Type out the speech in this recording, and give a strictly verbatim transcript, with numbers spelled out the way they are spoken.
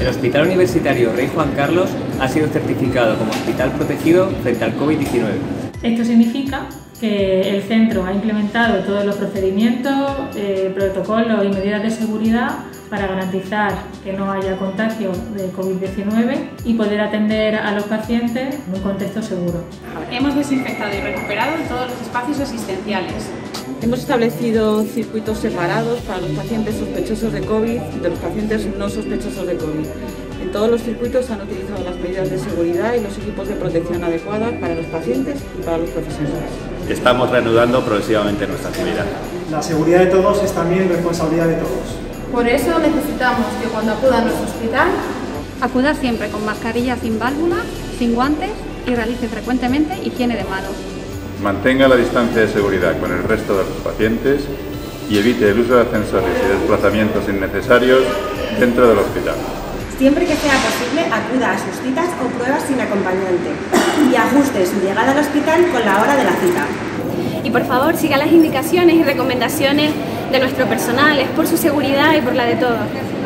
El Hospital Universitario Rey Juan Carlos ha sido certificado como hospital protegido frente al COVID diecinueve. Esto significa que el centro ha implementado todos los procedimientos, eh, protocolos y medidas de seguridad para garantizar que no haya contagio de COVID diecinueve y poder atender a los pacientes en un contexto seguro. Hemos desinfectado y recuperado todos los espacios asistenciales. Hemos establecido circuitos separados para los pacientes sospechosos de COVID y de los pacientes no sospechosos de COVID. En todos los circuitos se han utilizado las medidas de seguridad y los equipos de protección adecuados para los pacientes y para los profesionales. Estamos reanudando progresivamente nuestra actividad. La seguridad de todos es también responsabilidad de todos. Por eso necesitamos que cuando acuda a nuestro hospital, acuda siempre con mascarilla sin válvula, sin guantes y realice frecuentemente higiene de manos. Mantenga la distancia de seguridad con el resto de los pacientes y evite el uso de ascensores y desplazamientos innecesarios dentro del hospital. Siempre que sea posible, acuda a sus citas o pruebas sin acompañante y ajuste su llegada al hospital con la hora de la cita. Y por favor, siga las indicaciones y recomendaciones de nuestro personal, es por su seguridad y por la de todos.